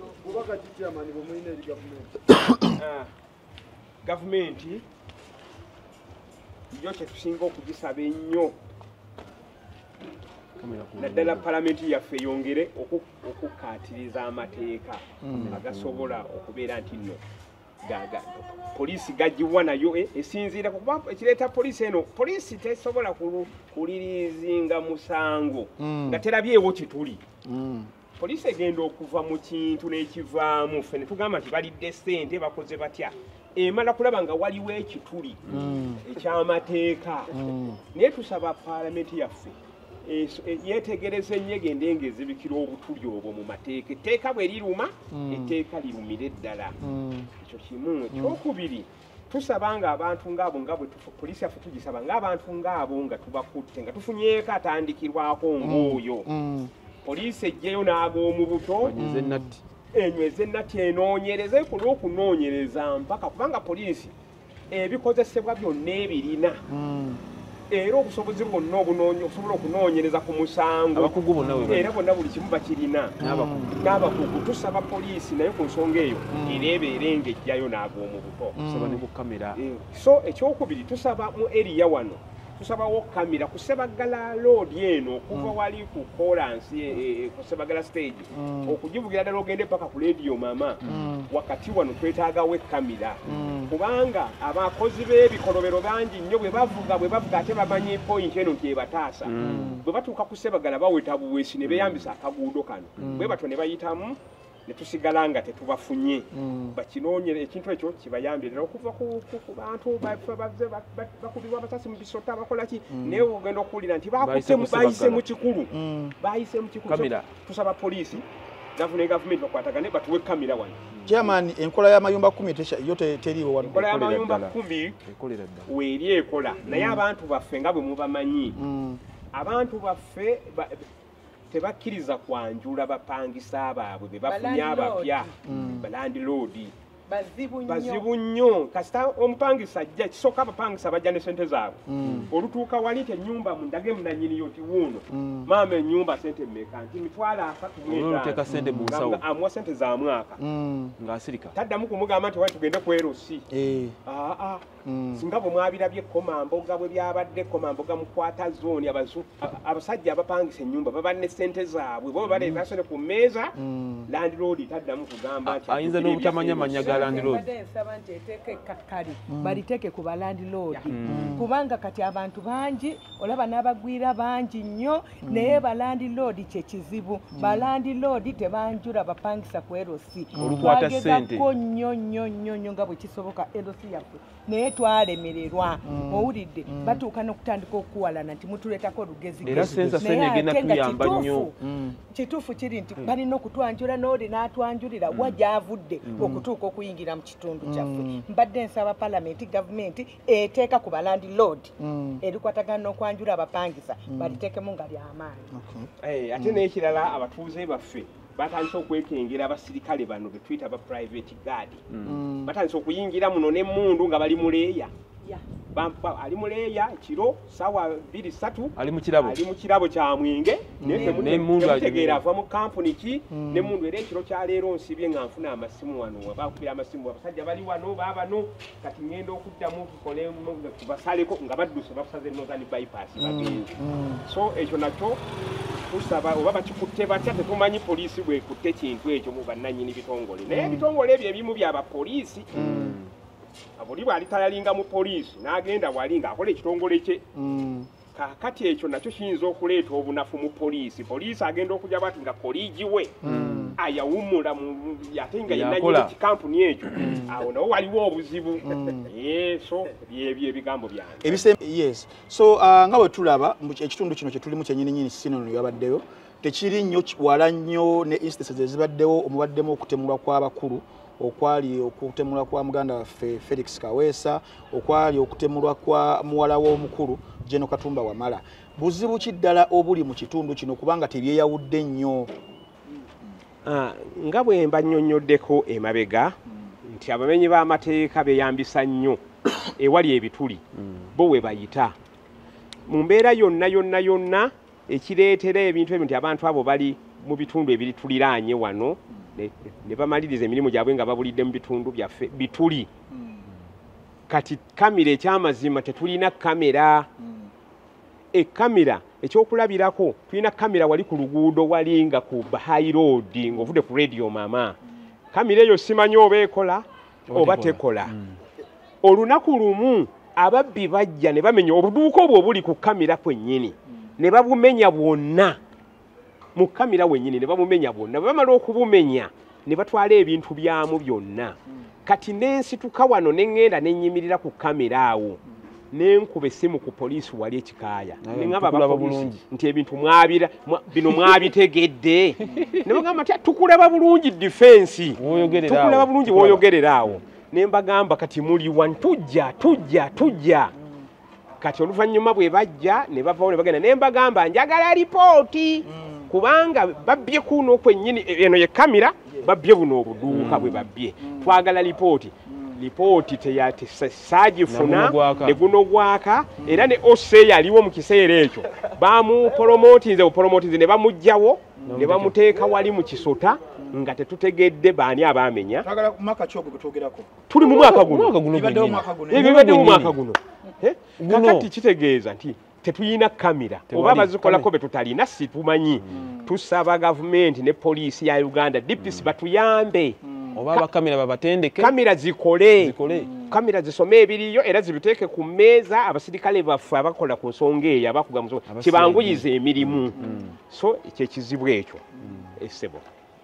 gavumenti yo kyetusinga okugisaba ennyo naddala palamenti yaffe yongere okukaatiriza amateeka agasobola okubeera nti nno poliisi gagiwa nayo esinziira kuba ekireeta poliisi eno poliisi tesobola kulirizinga musango nga terabyewo kituli poliisi egenda okuva mu kintu n'ekivaamu ffe ne tugamba nti balidde ssente bakoze batya emala kulaba nga waliwo ekituli ekyamateeka naye tusaba paalamenti yaffe yetegereze nnyo egende ng'ezibikira obutuli obwo mu mateeka etteeka bwe liruma etteeka lirumire eddala ekyo kimu ekyokubiri tusaba nga abantu ngaabo nga bwe poliisi yaffe tugisaba ng'abantu ngaabo nga tubakutte nga tufunyeeko atandikirwako ng'oyo poliisi ejjeyo n'ag'omu buto enyweze nnatti enoonyereze ku lw'okunoonyereza mpaka kubanga poliisi ebikozesebwa byonna ebirina era obusobozi bwonna okusobola okunoonyereza ku musango era bonna buli kimu bakirina n'abakugu tusaba poliisi naye ku nsonga eyo ereebeere ng'ejjayo n'ag'omu buto so ekyokubiri tusaba mu eriya wano tusabawo kamera ku Sebagala road eno okuva wali ku kolansi ku Sebagala stage okugivugira ddala ogende paka ku radio mama wakati wano twetaagawo kamera kubanga abakozi b'ebikolobero bangi nnyo bwe bavuga bwe bavuga ate bamanyi point eno nti ebataasa bwe batuuka ku Sebagala baweta buweesi ne beeyambisa akaguudo kano bwe batyo ne bayitamu ne tusigala nga tetubafunye bakinoonyere ekintu ekyo kibayambirira okuva ku bantu bakubibwa abasasi mu bisota bakola ki naye ogenda okuwulira nti bayise mu kikulu bayise mu kikulu tusaba poliisi gavumenti gavumenti bakwatagane batuwe kamera wano chairman enkola y'amayumba kumi yo teriiwo wano enkola y'amayumba kumi weeri ekola naye abantu baffe nga bwe mubamanyi abantu baffe tebakkiriza kwanjula bapangisa baabwe be bafunye abapya balandiroodi bazibu nnyo kasita omupangisa ajja kisooka abapangisa bajja ne sente zaabwe olutuuka wali nti ennyumba mundage munanyiniyo nti wuuno maama ennyumba sente mmeka nti mitwalo asatu amuwa sente za mwaka ng'asirika taddamu kumugamba nti wali tugende ku erosi aa singa bwe mwabirabye komamboga bwe byabadde komamboga mukwata zooni abasajja abapangisa ennyumba baba ne sente zaabwe bo baleeta sente ku mmeeza landiroodi taddamu kugamba nti ayinza n'obutamanya manya ga landiroodi nsaba nti eteeke kakkali baliteeke ku balandiroodi kubanga kati abantu bangi olaba n'abagwira bangi nnyo naye balandiroodi kye kizibu balandiroodi tebanjula bapangisa ku erosi twagezako nnyo nnyo nnyo nnyo nga bwe kisoboka erosi yaffe naye twalemererwa owulidde batuuka n'okutandika okuwalana nti mutuleetako olugezigezi kituufu kiri nti balina okutwanjula n'oli n'atwanjulira wa gy'avudde okutuuka okuyingira mu kitundu kyaffe mbadde nsaba palamenti gavumenti eteeka ku balandiroodi erikwatagana n'okwanjula abapangisa baliteekemu nga ly'amaanyi ate n'ekirala abatuuze baffe batandise okwekengera abasirikale bano be tuyita ba private guard batandise okuyingira muno n'emmundu nga bali muleeya ali muleeya kiro sawa bbiri ssatu ali mu kirabo ali mu kirabo kya mwenge nemutegeera ava mu kampuni ki n'emmundu era ekiro kya leero nsibye nga nfuna amasimu wano bakubira amasimu abasajja bali wano baabano kati ngenda okuddamu tukole tubasaleko nga badduse bakusaze northern bypass bagenzi so ekyo nakyo tusaba oba bakikutte batya tetumanyi poliisi bwekutte kintu ekyo mu bannannyini bitongole naye ebitongole ebyo ebimu byabapoliisi buli bw'alitayalinga mu poliisi n'agenda wali ng'akola ekitongole kye kakati ekyo nakyo kiyinza okuleeta obunafu mu poliisi poliisi agenda okujja bati nga poliigi we ayawummula ate nga yenanyini ekikampuni ekyo awo nawo waliwo obuzibu so byebyo ebigambo byange yes so nga bwe tulaba ekitundu kino kye tulimu kyenyininyini sinono yabaddeyo tekiri nnyo wala nnyo ne instances ezibaddewo omubaddemu okutemulwa kw'abakulu okwali okutemulwa kwa muganda waffe Felix Kaweesa okwali okutemulwa kwa muwala w'omukulu Jeno Katumba Wamala buzibu kiddala obuli mu kitundu kino kubanga tebyeyawudde nnyo nga bwe mba nnyonnyoddeko emabega nti abamenyi b'amateeka beeyambisa nnyo ewali ebituli bo we bayita mu mbeera yonna yonna yonna ekireetera ebintu ebyo nti abantu abo bali mu bitundu ebituliraanye wano ne bamaliriza emirimu gyabwe nga babulidde mu bitundu byaffe bituli kati kamera ekyamazima tetulina kamera ekamera ekyokulabirako tulina kamera wali ku luguudo walinga ku high road ng'ovudde ku radio mama kamera eyo simanyi oba ekola oba tekola olunaku lumu ababbi bajja ne bamenya obuduuka obwo obuli ku kamera kwennyini ne babumenya bwonna mu kamera wennyini ne babumenya bwonna bwe bamala okubumenya ne batwala ebintu byamu byonna kati n'ensituka wano ne ŋŋenda ne nnyimirira ku kamera awo nenkuba essimu ku poliisi wali ekikaaya neŋŋamba abapoliisi nti ebintu mwabira bino mwabitegedde ne bagamba nti tukulaba bulungi defensi tukulaba bulungi w'oyogerera awo ne mbagamba kati muli wano tujja tujja tujja kati oluvannyuma bwe bajja ne bavawo ne bagenda ne mbagamba njagala lipooti kubanga babbye kuno kwennyini eno ye kamera babbye buno obuduuka bwe babbye twagala lipooti lipooti teyasaagifuna ne guno gwaka era ne ose yaliwo mu kiseera ekyo bamupolomootinze bupolomootinze ne bamugjawo ne bamuteeka wali mu kisota nga tetutegedde baani abaamenya tuli mu mwaka guno ebibadde mu mwaka guno kakati kitegeeza nti tetuyina kamera oba bazikolako be tutalina situmanyi tusaba gavumenti ne poliisi ya Uganda D P C batuyambe oba bakamera babatendeke kamera zikole kamera zisome ebiriyo era zibiteeke ku mmeeza abasirikale baffe abakola ku nsonga eyo abakuga mu kibanguyiza emirimu so ekyo ekizibu ekyo essebo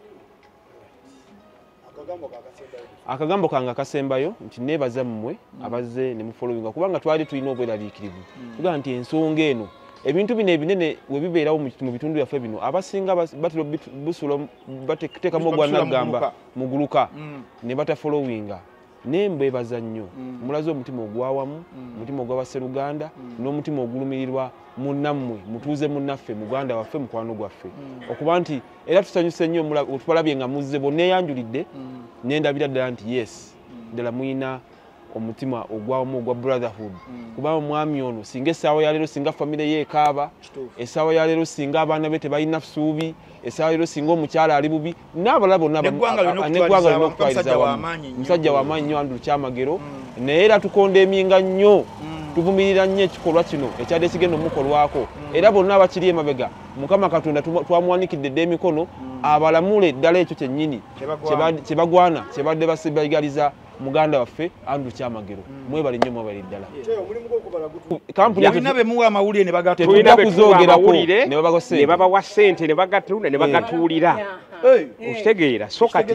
akagambo kange akasembayo nti neebaza mmwe abazze ne mufolowinga kubanga twali tulina obweraliikirivu tugamba nti ensonga eno ebintu bino ebinene we bibeerawo mu bitundu byaffe bino abasinga batera busula bateekamu ogwanagamba muguluka ne batafolowinga naye mbeebaza nnyo mulaze omutima ogwawamu omutima ogw'abasseruganda n'omutima ogulumirirwa munnammwe mutuuze munnaffe muganda waffe mukwano gwaffe okuba nti era tusanyuse nnyo otwalabye nga muzze bonna eyanjulidde nendabira ddala nti yes ddala muyina omutima ogwamu ogwa brotherhood kubanga omwami ono singa essaawa ya leero singa famire ye ekaaba essaawa ya leero singa abaana be tebalina suubi essaawa leero singa omukyala ali bubi n'abalala bonna neggwanga lina okutwaliza wamu musajja w'amaanyi nnyo Andrew Kyamagero naye era tukonda eminga nnyo tuvumirira nnyo ekikolwa kino ekyadde ekigenda omukolwako era bonna abakiri emabega Mukama Katonda twamuwanikidde dde emikono abalamule ddala ekyo kyennyini kyebagwana kyebadde basibagaliza muganda waffe Andrew Kyamagero mwebale nnyo mwebale ddala kampuni bemuwa amawulire ne bagatulira kuzoogerako ne babawa ssente ne bagatunda ne bagatuulira okitegeera so kati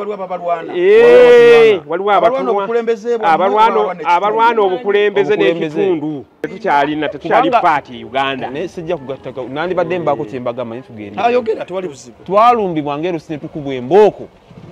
waliwo abalwana obukulembeze n'ekitundu tetukyalina tetukyali paati Uganda naye sijja kugattaka nandibadde mbaako kyembagamba naye tugende twalumbibwa ng'erusi ne tukubwa embooko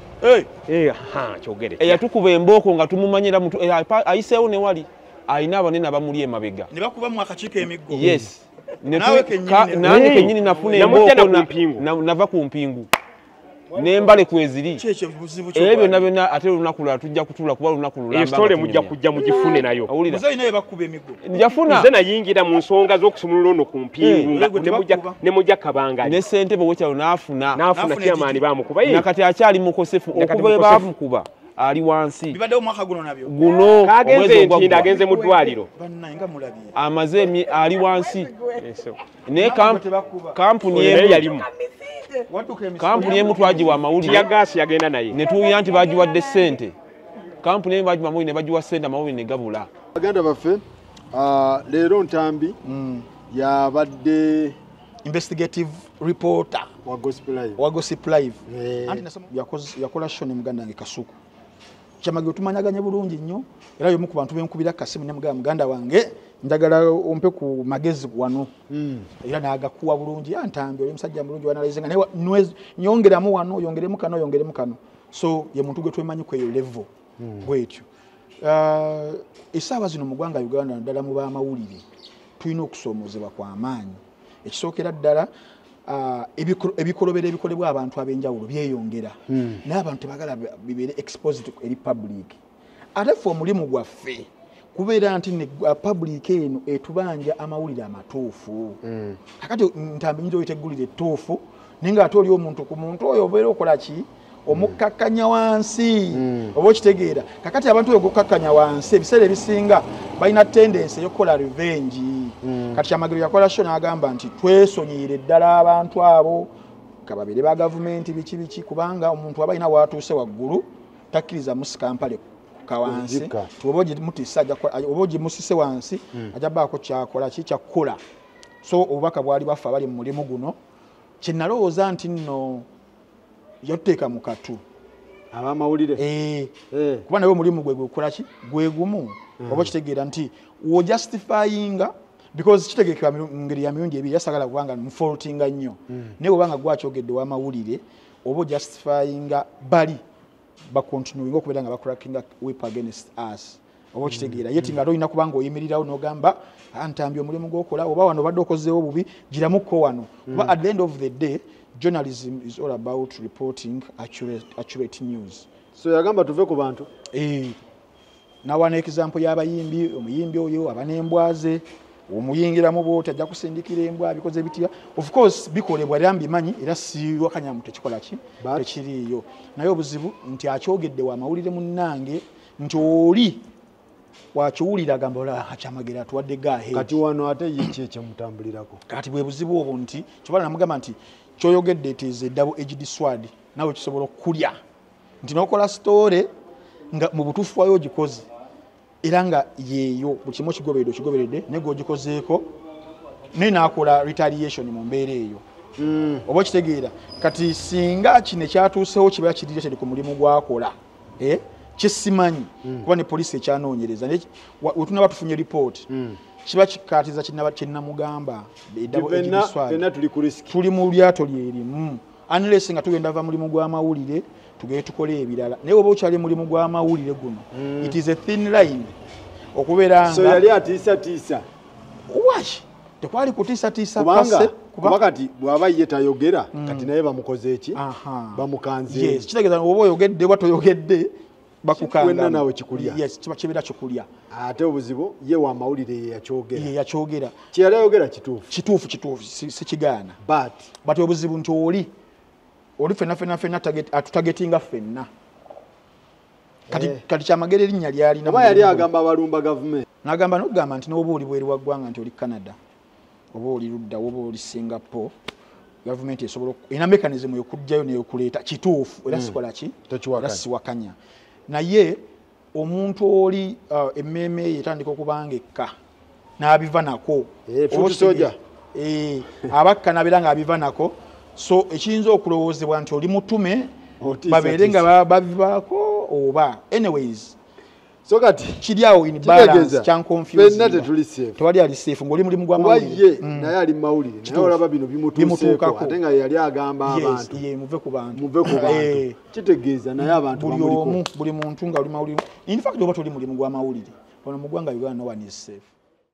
eyatukuba embooko nga tumumanyira ayiseewo ne wali alina abanene abamuli emabega yes nange kennyini nafuna embooko nava ku mpingu n'embale kweziri ebyo byonna byonna ate olunaku lula tujja kutuula kuba lunaku lulambasitole mujja kujja mugifune nayo njafuna nze nayingira mu nsonga z'okusumulula ono ku mpingu ne mujja kabanga ne ssentebe w'ekyalo n'afuna n'afuna kyamaani baamukuba nakati akyali mukosefu okuba bwe baamukuba ali wansi guno kagenze ntinda agenze mu ddwaliro amaze ali wansi naye kampuni yalimu kampuni emu twagiwa amawulire ya gaasi yagenda naye ne tuwulira nti bagiwadde ssente kampuni emu bagiwa amawulire ne bagiwa ssente amawulire ne gabula baganda baffe leero Ntambi yabadde investigative reporter wa Gossip Live wa Gossip Live anti nasoma yakola show ne muganda wange Kasuku Kyamagero tumanyaganye bulungi nnyo era yomu ku bantu benkubira kasimu ne muganda muganda wange njagala ompe ku magezi wano era nagakuwa bulungi Ntambi oli musajja bulungi wanalizenga naye nyongeramu wano yongeremu kano yongeremu kano so ye muntu gwe twemanyi kweyo level bwetyo essaawa zino mu ggwanga Uganda naddala mu baamawulire tulina okusoomozebwa kwa maanyi ekisookera ddala uh, ebikolobera ebikolebwa abantu ab'enjawulo byeyongera mm. n'abantu tebagala bibeere exposed eri public ate ffe omulimu gwaffe kubeera nti ne public eno etubanja amawulire amatuufu mm. kakati ntambi nyinza oyita eggulire ettuufu naye nga ate oli omuntu ku muntu oyo obeera okola ki omukakkanya wansi mm. oba okitegeera kakati abantu oyo gukakkanya wansi ebiseera ebisinga balina tendensi eyokukola revenge mm. kati Kyamagero yakola sho n'agamba nti twesonyiire ddala abantu abo kababeere ba gavumenti biki biki kubanga omuntu aba alina waatuuse waggulu takkiriza musikampale kawansi oba ogimusise wansi mm. ajja baako kyakola ki kyakkola so obubaka bwali bafa abali mu mulimu guno kyenalowooza nti nno yoteeka mu katu abamawulire eh eh kuba nawe mulimu gwe gukola ki gwe gumu mm. oba kitegeera nti wo justifyinga because kitegeekebwa ngeri ya mirundi ebiri yasagala kubanga mufaultinga nnyo mm. naye obanga gwakyogedde w'amawulire oba justifyinga bali bakontinuinga okubeera nga bakrackinga whip against us oba kitegeera mm. yeti nga tolina kubanga oyimirirawo n'ogamba antambi omulimu gw'okola oba wano obadde okozeewo obubi giramukko wano kuba mm. at the end of the day journalism is all about reporting accurate, accurate news. So yagamba tuve ku bantu eh na wana example y'abayimbi omuyimbi oyo abanembwaze omuyingiramu bote ajja kusindikira embwa bikoze bitya of course bikolebwa rambi manyi era si wakanya mute kikola ki tekiriyo naye obuzibu nti akyogedde wa mawulire munnange nti oli wakiwulira gamba Kyamagero atuwadde gahe kati wano ate yiche kye mutambulirako kati bwe buzibu obwo nti kibala namugamba nti kyoyogedde etize double edged sword nawe kisobola okulya nti nokola story nga mu butuufu wayo gikoze era nga yeeyo buli kimu kigoberedde kigoberedde ne gogikozeeko ne naakola retaliation mu mbeera eyo mm. oba kitegeera kati singa kino kyatuusewo kiba kirire teri ku mulimu gwakola eh? kisimanyi mm. kuba ne poliisi ekyanoonyereza wetuna batufunye report mm. kiba kikatiza kinnamugamba tuli mu lyato lyerimu unless nga tugenda va mulimu gw'amawulire tugende tukole ebirala naye oba okyali mulimu gw'amawulire guno mm. it is a thin line okubeera so yali atiisa tiisa wash tekwali kutiisa tiisa kase kuba kati bw'aba ye tayogera mm. kati naye bamukoze eki bamukanze yes kitegeeza oba oyogedde bwa toyogedde bakukanga nawe kikulya yes kiba kibera kikulya ate obuzibu ye wa mawulire yakyogera ye yakyogera kiyali ayogera kituufu kituufu kituufu si kigaana but but obuzibu nti oli oli fenna fenna fenna target atutagetinga fenna kati eh. kati Kyamagero erinnya lyali na yali agamba abalumba government nagamba n'ogamba nti n'oba oli bweri waggwanga nti oli Canada oba oli Ludda oba oli Singapore government esobola ina mechanism yokujjayo neyokuleeta kituufu era mm. sikola ki era siwakanya naye omuntu oli uh, emmeme yetandika okubanga ekka n'abiva nako soja eh abakka nabera nga abiva nako so ekiyinza okulowoozebwa nti oli mutume babeere nga babivaako oba anyways so kati kiryawo in balance kyan confuse tewali ali safe ng'oli mulimu gwa mawulire naye ali mawulire naye olaba bino bimutuuseeko ate nga yali agamba abantu ye muve ku bantu muve ku bantu kitegeeza naye abantu bamuliko buli muntu nga oli mawulire in fact oba toli mulimu gwa mawulire wano mu ggwanga Uganda no one is safe